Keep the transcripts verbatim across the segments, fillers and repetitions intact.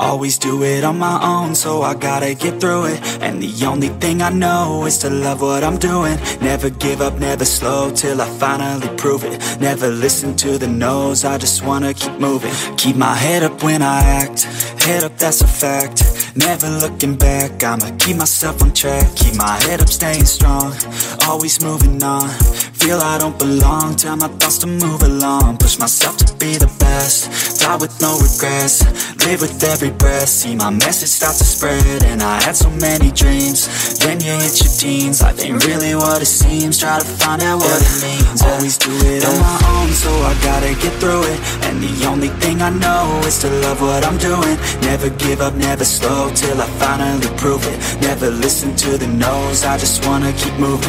Always do it on my own, so I gotta get through it. And the only thing I know is to love what I'm doing. Never give up, never slow, till I finally prove it. Never listen to the no's, I just wanna keep moving. Keep my head up when I act, head up, that's a fact. Never looking back, I'ma keep myself on track. Keep my head up, staying strong, always moving on. Feel I don't belong, tell my thoughts to move along. Push myself to be the best, die with no regrets. Live with every breath, see my message start to spread. And I had so many dreams, then you hit your teens. Life ain't really what it seems, try to find out what it means. Always do it on my own, so I gotta get through it. And the only thing I know is to love what I'm doing. Never give up, never slow, till I finally prove it. Never listen to the no's, I just wanna keep moving.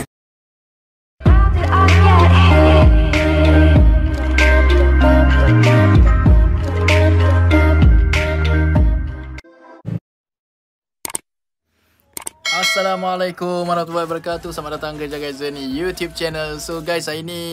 Assalamualaikum warahmatullahi wabarakatuh. Selamat datang ke Jaga Zeni YouTube channel. So guys, hari ni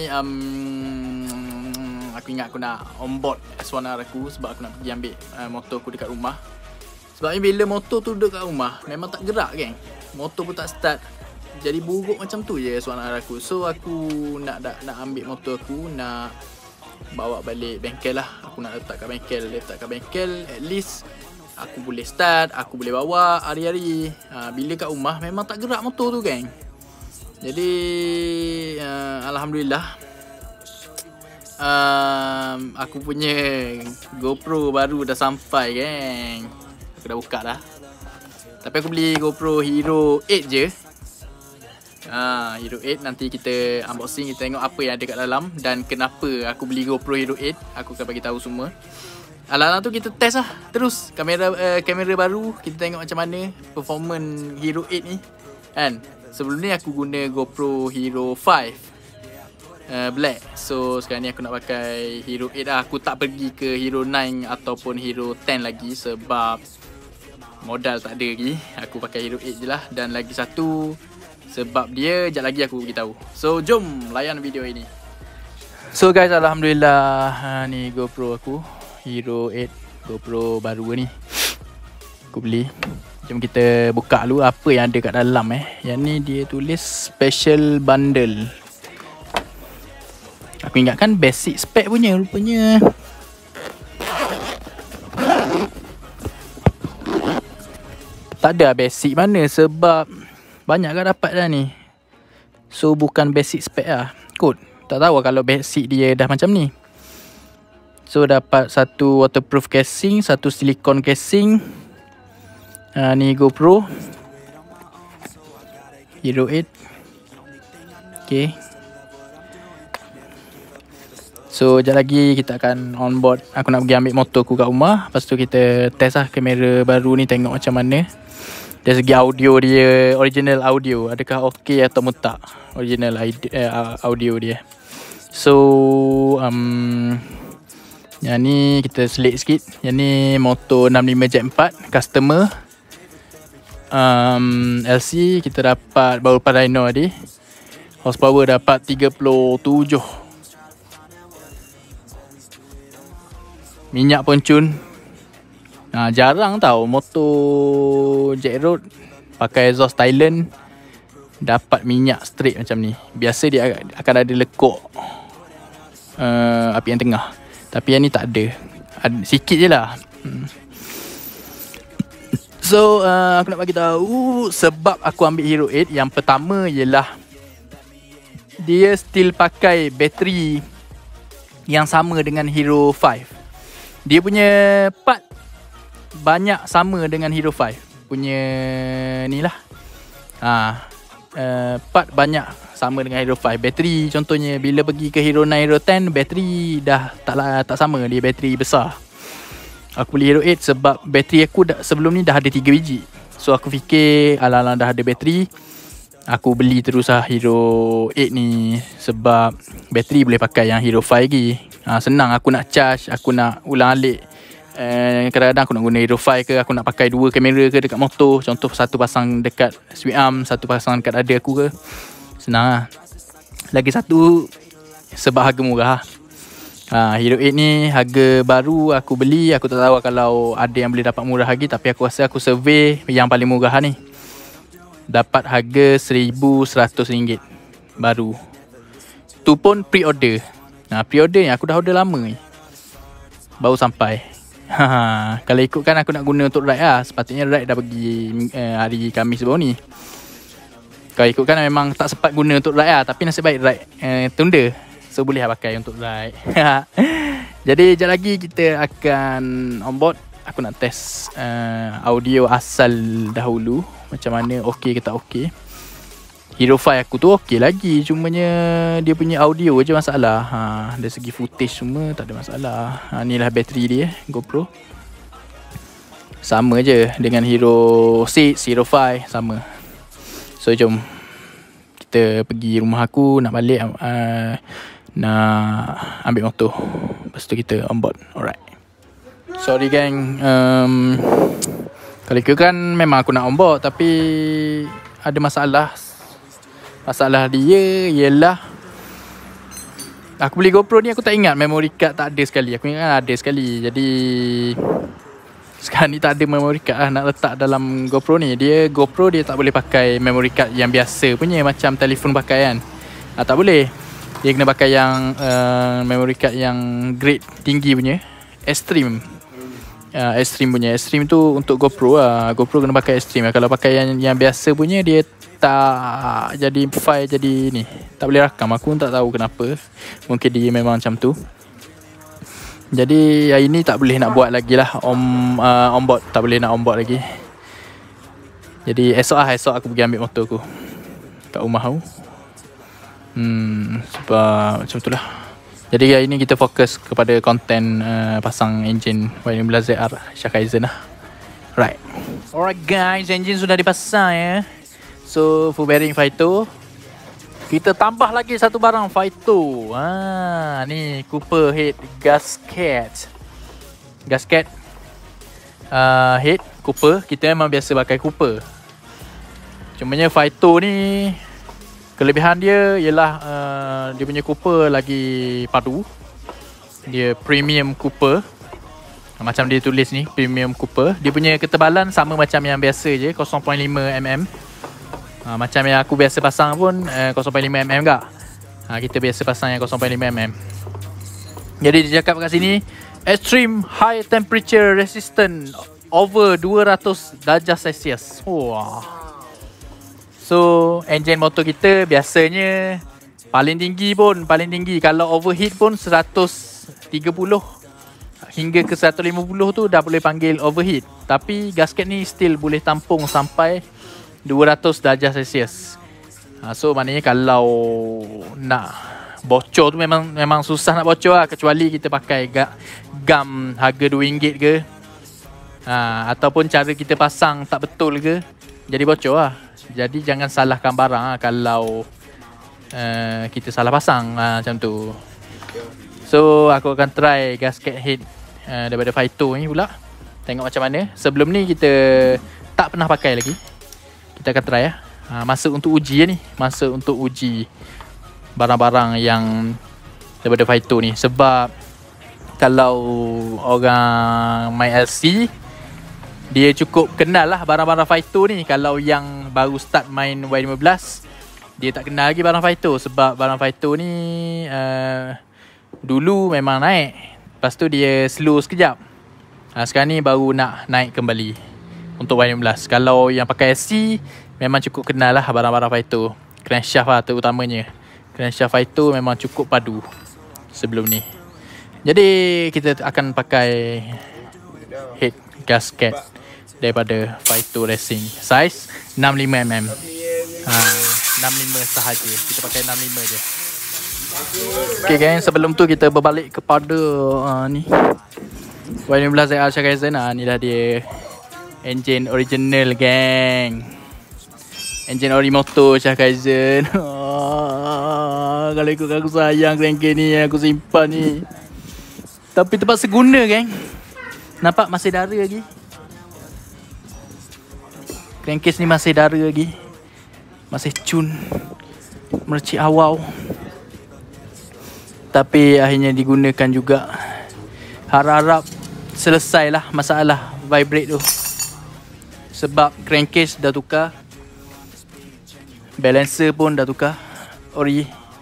um, aku ingat aku nak on board S one R aku sebab aku nak pergi ambil uh, motor aku dekat rumah. Sebab ni bila motor tu duduk kat rumah memang tak gerak geng. Motor pun tak start. Jadi buruk macam tu je S one R aku. So aku nak nak, nak ambil motor aku, nak bawa balik bengkel lah. Aku nak letak kat bengkel, letak kat bengkel at least aku boleh start, aku boleh bawa hari-hari. ha, Bila kat rumah memang tak gerak motor tu geng. Jadi uh, Alhamdulillah um, aku punya GoPro baru dah sampai geng. Aku dah buka dah. Tapi aku beli GoPro Hero eight je. ha, Hero eight, nanti kita unboxing, kita tengok apa yang ada kat dalam dan kenapa aku beli GoPro Hero eight. Aku akan bagi tahu semua. Alang-alang tu kita test lah terus kamera uh, kamera baru, kita tengok macam mana performance Hero eight ni kan. Sebelum ni aku guna GoPro Hero five uh, Black. So sekarang ni aku nak pakai Hero eight lah. Aku tak pergi ke Hero nine ataupun Hero ten lagi sebab modal tak ada lagi. Aku pakai Hero eight je lah. Dan lagi satu sebab dia, sekejap lagi aku beritahu. So jom layan video ini. So guys, Alhamdulillah, ha, ni GoPro aku Hero eight, GoPro baru ni aku beli. Jom kita buka dulu apa yang ada kat dalam eh. Yang ni dia tulis special bundle. Aku ingatkan basic spec punya, rupanya tak ada basic mana sebab banyak kan dapat dah ni. So bukan basic spec lah kot. Tak tahu kalau basic dia dah macam ni. So dapat satu waterproof casing, satu silicone casing. ha, Ni GoPro Hero eight. Okay. So sekejap lagi kita akan on board. Aku nak pergi ambil motor aku kat rumah. Lepas tu kita test lah kamera baru ni, tengok macam mana dari segi audio dia, original audio, adakah ok atau tak original audio dia. So um, yang ni kita selit sikit. Yang ni motor enam lima Jet four customer um, L C kita dapat baru lepas dyno tadi. Horsepower dapat tiga puluh tujuh. Minyak pun cun. ha, Jarang tau motor Jet Road pakai exhaust Thailand dapat minyak straight macam ni. Biasa dia akan ada lekuk uh, api yang tengah. Tapi yang ni tak ada, ada sikit je lah. hmm. So uh, aku nak bagi tahu sebab aku ambil Hero eight. Yang pertama ialah dia still pakai bateri yang sama dengan Hero five. Dia punya part banyak sama dengan Hero five punya ni lah. ha, uh, Part banyak sama dengan Hero five. Bateri contohnya bila pergi ke Hero nine, Hero ten, bateri dah tak tak sama, dia bateri besar. Aku beli Hero eight sebab bateri aku dah, sebelum ni dah ada tiga biji. So aku fikir alang-alang dah ada bateri, aku beli terus lah Hero eight ni sebab bateri boleh pakai yang Hero five lagi. ha, Senang aku nak charge, aku nak ulang alik. Eh, kadang-kadang aku nak guna Hero five ke, aku nak pakai dua kamera ke dekat motor. Contoh satu pasang dekat swing arm, satu pasang dekat dada aku ke. Senang lah. Lagi satu sebab harga murah. Ha, Hero eight ni harga baru aku beli. Aku tak tahu kalau ada yang boleh dapat murah lagi, tapi aku rasa aku survey yang paling murah ni. Dapat harga seribu seratus ringgit baru. Tu pun pre-order. Nah, pre-order ni aku dah order lama ni, baru sampai. Ha, kalau ikutkan aku nak guna untuk ride lah. Sepatutnya ride dah pergi uh, hari Khamis baru ni. Kalau ikutkan memang tak sempat guna untuk ride lah. Tapi nasib baik ride uh, tunda, so boleh lah pakai untuk ride. Jadi sekejap lagi kita akan on board. Aku nak test uh, audio asal dahulu, macam mana, okey ke tak okey. Hero five aku tu okey lagi, cumanya dia punya audio je masalah. Ha, dari segi footage semua tak ada masalah. Ha, ni lah bateri dia, GoPro. Sama je dengan Hero six, Hero five sama. So jom kita pergi rumah aku, nak balik uh, nak ambil motor. Lepas tu kita on board. Alright. Sorry gang, um, kalau ikut kan memang aku nak on board, tapi ada masalah. Masalah dia ialah aku beli GoPro ni, aku tak ingat memory card tak ada sekali. Aku ingat kan ada sekali. Jadi sekarang ni tak ada memory card lah nak letak dalam GoPro ni. Dia GoPro dia tak boleh pakai memory card yang biasa punya, macam telefon pakai kan. Ah, tak boleh. Dia kena pakai yang uh, memory card yang grade tinggi punya, Extreme. Uh, Extreme punya. Extreme tu untuk GoPro lah. GoPro kena pakai Extreme lah. Kalau pakai yang yang biasa punya, dia tak jadi file, jadi ni tak boleh rakam. Aku pun tak tahu kenapa. Mungkin dia memang macam tu. Jadi hari ni tak boleh nak buat lagi lah on, uh, on board. Tak boleh nak on board lagi. Jadi esok lah, esok aku pergi ambil motor aku kat rumah aku. Hmm, sebab macam tu lah. Jadi hari ni kita fokus kepada konten uh, pasang enjin Y one twelve Z R Shakaizen lah. Right. Alright guys, enjin sudah dipasang ya. So full bearing Faito. Kita tambah lagi satu barang Faito. Ha, ni Cooper head gasket. Gasket uh, head Cooper. Kita memang biasa pakai Cooper. Cumanya Faito ni kelebihan dia ialah uh, dia punya Cooper lagi padu. Dia premium Cooper. Macam dia tulis ni, premium Cooper. Dia punya ketebalan sama macam yang biasa je, zero point lima milimeter. Ha, macam yang aku biasa pasang pun uh, zero point lima milimeter juga. Ha, kita biasa pasang yang zero point lima milimeter. Jadi dia cakap kat sini, extreme high temperature resistant over dua ratus darjah Celsius. Wah. So enjin motor kita biasanya paling tinggi pun, paling tinggi kalau overheat pun seratus tiga puluh hingga ke seratus lima puluh tu dah boleh panggil overheat. Tapi gasket ni still boleh tampung sampai dua ratus darjah Celsius. Ha, so maknanya kalau nak bocor tu memang memang susah nak bocor lah, kecuali kita pakai gam harga dua ringgit ke. Ha, ataupun cara kita pasang tak betul ke, jadi bocor lah. Jadi jangan salahkan barang lah kalau uh, kita salah pasang ha, macam tu. So aku akan try gasket head uh, daripada Faito ni pula. Tengok macam mana. Sebelum ni kita tak pernah pakai lagi. Kita akan try lah. Ha, masa untuk uji ni. Masa untuk uji barang-barang yang daripada Faito ni. Sebab kalau orang main L C, dia cukup kenal lah barang-barang Faito ni. Kalau yang baru start main Y one twelve, dia tak kenal lagi barang Faito. Sebab barang Faito ni uh, dulu memang naik, lepas tu dia slow sekejap. Ha, sekarang ni baru nak naik kembali untuk Y one twelve. Kalau yang pakai S C, memang cukup kenal lah barang-barang Faito. Crankshaft lah terutamanya. Crankshaft Faito memang cukup padu sebelum ni. Jadi kita akan pakai head gasket daripada Faito Racing. Size enam puluh lima milimeter. Ha, enam puluh lima sahaja. Kita pakai enam puluh lima je. Okay gang, sebelum tu kita berbalik kepada uh, ni Y one twelve Z R Shakaizen. uh, Ni dah dia engine original gang. Engine ori motor Shakaizen. uh, Kalau ikut aku sayang crank ni, aku simpan ni. Tapi terpaksa guna gang. Nampak masih dara lagi. Crankcase ni masih dara lagi. Masih cun. Mercik awau. tapi akhirnya digunakan juga. Harap-harap selesailah masalah vibrate tu, sebab crankcase dah tukar, balancer pun dah tukar ori.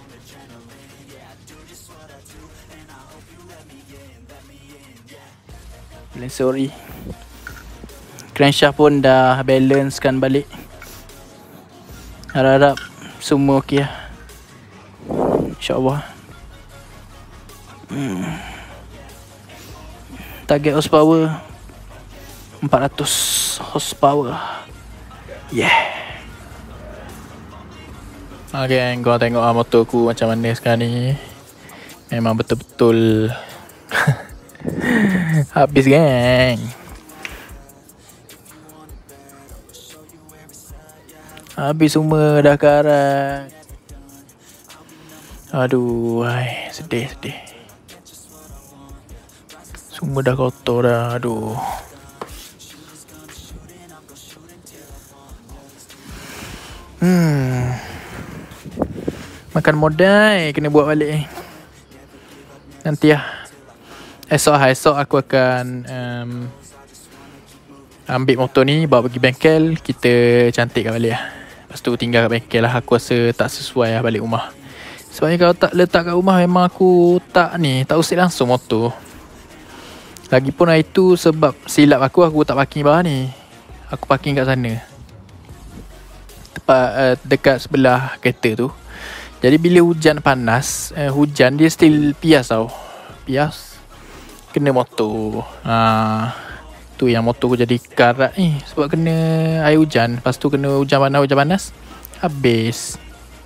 Balancer ori, crankshaft pun dah balancekan balik. Harap-harap semua okey lah, InsyaAllah. hmm. Target horsepower empat ratus horsepower. Yeah. Okay, kau tengok lah motor aku macam mana sekarang ni. Memang betul-betul habis geng. Habis semua dah karat. Aduh, ay, sedih sedih. Semua dah kotor dah, aduh. Hmm. Makan modal kena buat balik nanti lah. Esok lah, esok aku akan um, ambil motor ni, bawa pergi bengkel, kita cantikkan balik lah. Lepas tu tinggal kat bengkel lah. Aku rasa tak sesuai lah balik rumah. Sebabnya kalau tak letak kat rumah, memang aku tak ni, tak usik langsung motor. Lagipun hari tu sebab silap aku, aku tak parking bawah ni. Aku parking kat sana, tepat uh, dekat sebelah kereta tu. Jadi bila hujan panas, uh, hujan dia still pias tau. Pias kena motor. Ha, tu yang motor aku jadi karat ni, sebab kena air hujan. Lepas tu kena hujan panas, hujan panas, habis.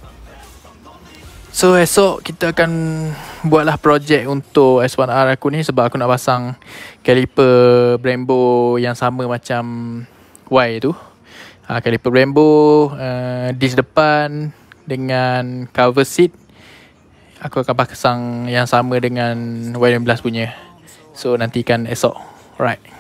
So esok kita akan buatlah projek untuk S one R aku ni, sebab aku nak pasang caliper Brembo yang sama macam Y tu. Ha, caliper Brembo, uh, disc depan dengan cover seat aku akan pasang yang sama dengan Y one belas punya. So nantikan esok. Alright.